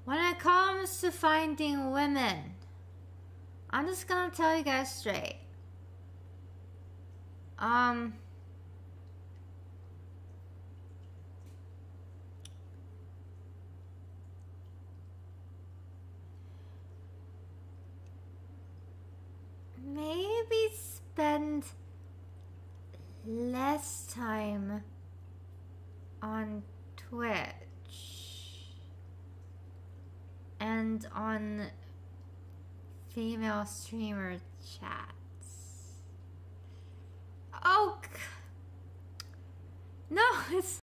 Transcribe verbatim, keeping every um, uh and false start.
When it comes to finding women, I'm just gonna tell you guys straight. Um, maybe spend less time on Twitch and on female streamer chats. Oh, no, it's